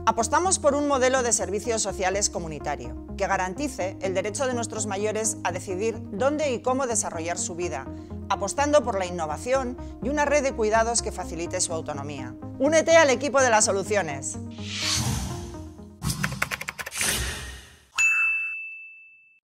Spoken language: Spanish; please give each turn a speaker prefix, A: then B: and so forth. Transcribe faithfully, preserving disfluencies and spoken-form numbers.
A: Apostamos por un modelo de servicios sociales comunitario que garantice el derecho de nuestros mayores a decidir dónde y cómo desarrollar su vida, apostando por la innovación y una red de cuidados que facilite su autonomía. Únete al equipo de las soluciones.